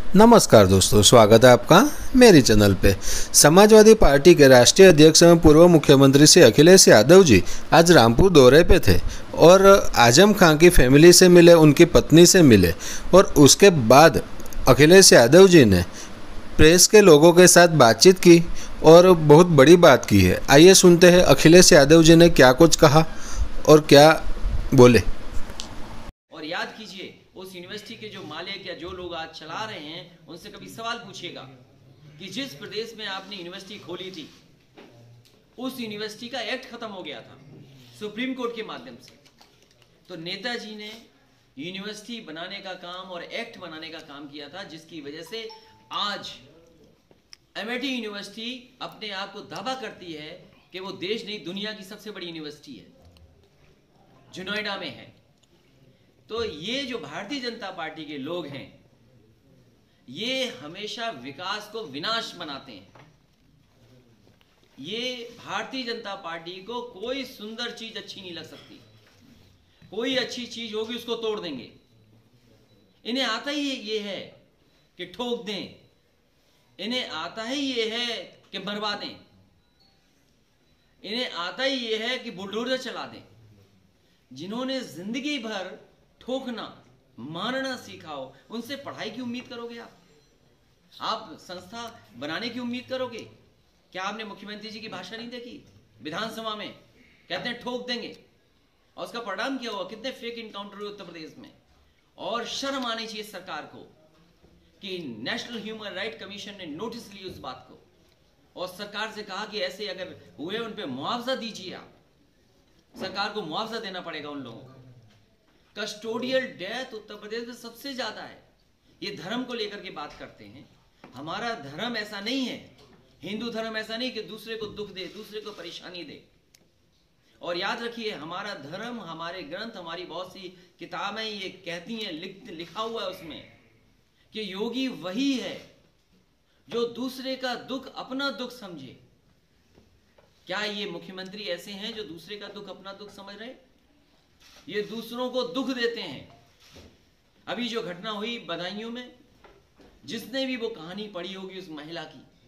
नमस्कार दोस्तों, स्वागत है आपका मेरी चैनल पे। समाजवादी पार्टी के राष्ट्रीय अध्यक्ष एवं पूर्व मुख्यमंत्री श्री अखिलेश यादव जी आज रामपुर दौरे पे थे और आजम खां की फैमिली से मिले, उनकी पत्नी से मिले और उसके बाद अखिलेश यादव जी ने प्रेस के लोगों के साथ बातचीत की और बहुत बड़ी बात की है। आइए सुनते हैं अखिलेश यादव जी ने क्या कुछ कहा और क्या बोले। और याद कीजिए, उस यूनिवर्सिटी के जो मालिक या जो लोग आज चला रहे हैं उनसे कभी सवाल पूछिएगा कि जिस प्रदेश में आपने यूनिवर्सिटी खोली थी उस यूनिवर्सिटी का एक्ट खत्म हो गया था सुप्रीम कोर्ट के माध्यम से। तो नेताजी ने यूनिवर्सिटी बनाने का काम और एक्ट बनाने का काम किया था, जिसकी वजह से आज एमआईटी यूनिवर्सिटी अपने आप को दावा करती है कि वो देश नहीं दुनिया की सबसे बड़ी यूनिवर्सिटी है, जो नोएडा में है। तो ये जो भारतीय जनता पार्टी के लोग हैं, ये हमेशा विकास को विनाश बनाते हैं। ये भारतीय जनता पार्टी को कोई सुंदर चीज अच्छी नहीं लग सकती, कोई अच्छी चीज होगी उसको तोड़ देंगे। इन्हें आता ही ये है कि ठोक दें, इन्हें आता ही ये है कि मरवा दें, इन्हें आता ही ये है कि बुलडोजर चला दें। जिन्होंने जिंदगी भर ठोकना मारना सीखा हो, उनसे पढ़ाई की उम्मीद करोगे आप संस्था बनाने की उम्मीद करोगे? क्या आपने मुख्यमंत्री जी की भाषा नहीं देखी विधानसभा में? कहते हैं ठोक देंगे, और उसका परिणाम क्या हुआ? कितने फेक इनकाउंटर हुए उत्तर प्रदेश में। और शर्म आनी चाहिए सरकार को कि नेशनल ह्यूमन राइट कमीशन ने नोटिस ली उस बात को और सरकार से कहा कि ऐसे अगर हुए उन पे मुआवजा दीजिए। आप सरकार को मुआवजा देना पड़ेगा उन लोगों को। कस्टोडियल डेथ उत्तर प्रदेश में सबसे ज्यादा है। ये धर्म को लेकर के बात करते हैं। हमारा धर्म ऐसा नहीं है, हिंदू धर्म ऐसा नहीं कि दूसरे को दुख दे, दूसरे को परेशानी दे। और याद रखिए, हमारा धर्म, हमारे ग्रंथ, हमारी बहुत सी किताबें ये कहती हैं, लिखा हुआ है उसमें कि योगी वही है जो दूसरे का दुख अपना दुख समझे। क्या ये मुख्यमंत्री ऐसे हैं जो दूसरे का दुख अपना दुख समझ रहे? ये दूसरों को दुख देते हैं। अभी जो घटना हुई बदायूं में, जिसने भी वो कहानी पढ़ी होगी उस महिला की,